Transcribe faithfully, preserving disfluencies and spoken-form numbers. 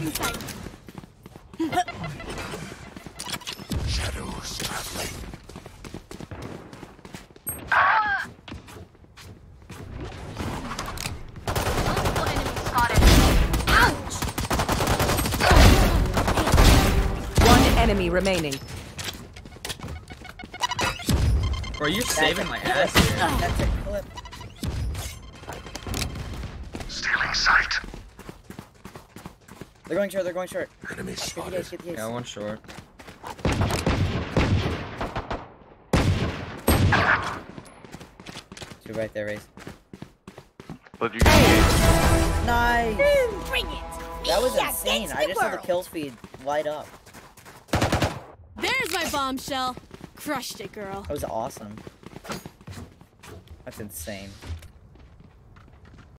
Inside. Shadows traveling. Multiple enemies spotted. Ouch! One enemy remaining. Bro, you're saving my ass here. That's a clip. Stealing sight. They're going short, they're going short. Enemy Get the spotted. ace, get the ace. Yeah, one short. Two right there, Raze. But you can Nice! Bring it! That was Me insane. against I the just saw the world. kill feed light up. There's my bombshell. Crushed it, girl. That was awesome. That's insane.